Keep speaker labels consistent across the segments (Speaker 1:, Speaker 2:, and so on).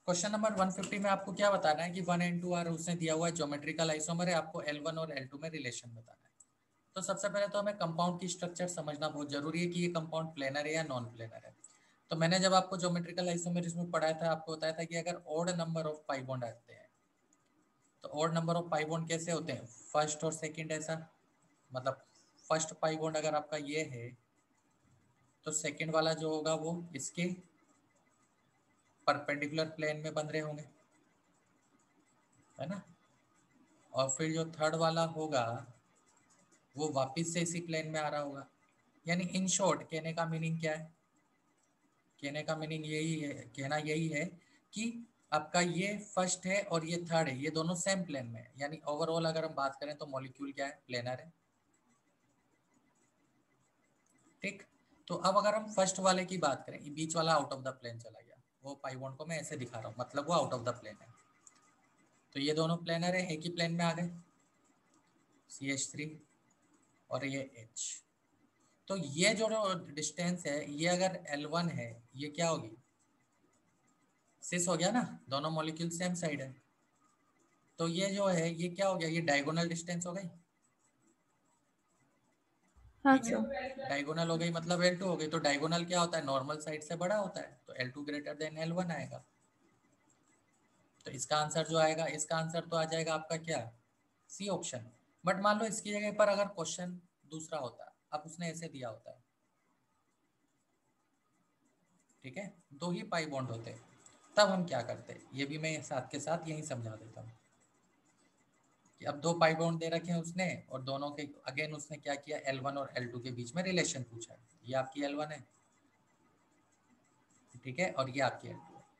Speaker 1: Question number 150 में आपको क्या बताना है कि 1 and 2 आर उसने दिया हुआ है ज्योमेट्रिकल आइसोमर है, आपको L1 और L2 में रिलेशन बताना है। तो सबसे पहले तो हमें कंपाउंड की स्ट्रक्चर समझना बहुत जरूरी है कि ये कंपाउंड प्लेनर है या नॉन प्लेनर है। तो मैंने जब आपको ज्योमेट्रिकल आइसोमर में पढ़ाया था, आपको बताया था कि अगर odd number of pi bond आते हैं तो odd number of pi bond कैसे होते हैं, फर्स्ट और सेकंड ऐसा, मतलब फर्स्ट पाई बॉन्ड अगर आपका ये है तो सेकंड वाला जो होगा वो इसके परपेंडिकुलर प्लेन में बन रहे होंगे, है ना। और फिर जो थर्ड वाला होगा वो वापस से इसी प्लेन में आ रहा होगा। यानी इन शॉर्ट कहने का मीनिंग क्या है, कहने का मीनिंग यही है, कहना यही है कि आपका ये फर्स्ट है और ये थर्ड है, ये दोनों सेम प्लेन में है। यानी ओवरऑल अगर हम बात करें तो मॉलिक्यूल क्या है, प्लेनर है। ठीक। तो अब अगर हम फर्स्ट वाले की बात करें, ये बीच वाला आउट ऑफ द प्लेन चला गया, वो पाई बॉन्ड को मैं ऐसे दिखा रहा हूँ, मतलब वो आउट ऑफ द प्लेन है। तो ये दोनों प्लेनर है, एक ही प्लेन में आ गए, CH3 और ये H। तो ये जो डिस्टेंस है ये अगर L1 है, ये क्या होगी, सिस हो गया ना, दोनों मॉलिक्यूल सेम साइड है। तो ये जो है ये क्या हो गया, ये डायगोनल डिस्टेंस हो गई।
Speaker 2: हाँ
Speaker 1: ठीक है,
Speaker 2: सर।
Speaker 1: डायगोनल हो गई मतलब L2 हो गई। तो डायगोनल क्या होता है, नॉर्मल साइड से बड़ा होता है, तो L2 ग्रेटर देन L1 आएगा। तो इसका आंसर जो आएगा, इसका आंसर तो आ जाएगा आपका क्या, सी ऑप्शन। बट मान लो इसकी जगह पर अगर क्वेश्चन दूसरा होता, अब उसने ऐसे दिया होता है, ठीक है, दो ही पाई बॉन्ड होते, तब हम क्या करते, ये भी मैं साथ के साथ यही समझा देता हूँ कि अब दो पाई बॉन्ड दे रखे हैं उसने, और दोनों के अगेन उसने क्या किया, L1 और L2 के बीच में रिलेशन पूछा है। ये आपकी L1 है, ठीक है, और ये आपकी L2 है।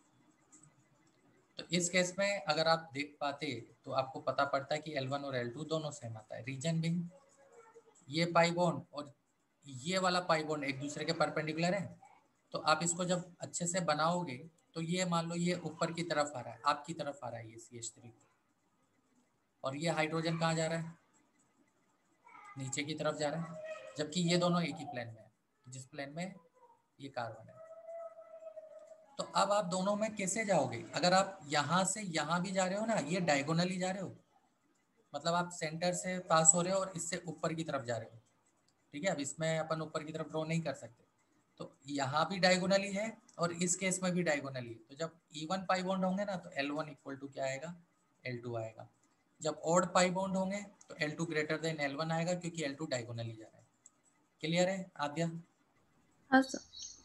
Speaker 1: तो इस केस में अगर आप देख पाते तो आपको पता पड़ता है कि L1 और L2 दोनों सेम आता है। रीजन भी, ये पाई बॉन्ड और ये वाला पाई बॉन्ड एक दूसरे के परपेंडिकुलर है। तो आप इसको जब अच्छे से बनाओगे तो ये मान लो ये ऊपर की तरफ आ रहा है, आपकी तरफ आ रहा है ये CH3, और ये हाइड्रोजन कहाँ जा रहा है, नीचे की तरफ जा रहा है। जबकि ये दोनों एक ही प्लेन में है, जिस प्लेन में ये कार्बन है। तो अब आप दोनों में कैसे जाओगे, अगर आप यहाँ से यहाँ भी जा रहे हो ना, ये डायगोनली जा रहे हो, मतलब आप सेंटर से पास हो रहे हो और इससे ऊपर की तरफ जा रहे हो। ठीक है, अब इसमें अपन ऊपर की तरफ ड्रॉ नहीं कर सकते, तो यहाँ भी डायगोनली है और इस केस में भी डायगोनली है। तो जब इवन पाई बॉन्ड होंगे ना तो L1 इक्वल टू क्या आएगा, L2 आएगा। जब ऑड पाई बॉन्ड होंगे तो L2 ग्रेटर देन L1 आएगा, क्योंकि L2 डायगोनली जा रहा है। क्लियर है आद्या?
Speaker 2: हाँ सर।